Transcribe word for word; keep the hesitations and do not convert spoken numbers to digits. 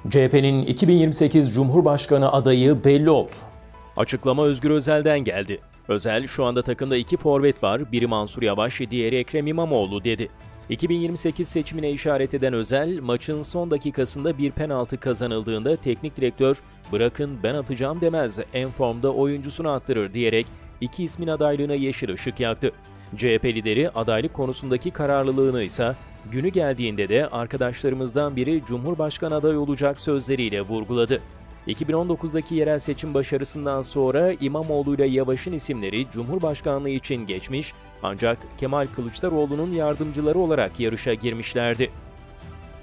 C H P'nin iki bin yirmi sekiz Cumhurbaşkanı adayı belli oldu. Açıklama Özgür Özel'den geldi. Özel, şu anda takımda iki forvet var, biri Mansur Yavaş, diğeri Ekrem İmamoğlu dedi. iki bin yirmi sekiz seçimine işaret eden Özel, maçın son dakikasında bir penaltı kazanıldığında teknik direktör "Bırakın ben atacağım demez, en formda oyuncusunu attırır" diyerek iki ismin adaylığına yeşil ışık yaktı. C H P lideri adaylık konusundaki kararlılığını ise günü geldiğinde de arkadaşlarımızdan biri Cumhurbaşkanı adayı olacak sözleriyle vurguladı. iki bin on dokuzdaki yerel seçim başarısından sonra İmamoğlu ile Yavaş'ın isimleri Cumhurbaşkanlığı için geçmiş, ancak Kemal Kılıçdaroğlu'nun yardımcıları olarak yarışa girmişlerdi.